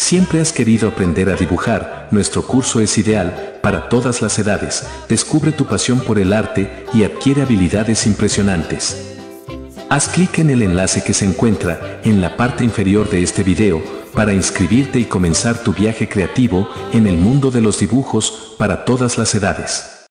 Siempre has querido aprender a dibujar, nuestro curso es ideal para todas las edades. Descubre tu pasión por el arte y adquiere habilidades impresionantes. Haz clic en el enlace que se encuentra en la parte inferior de este video para inscribirte y comenzar tu viaje creativo en el mundo de los dibujos para todas las edades.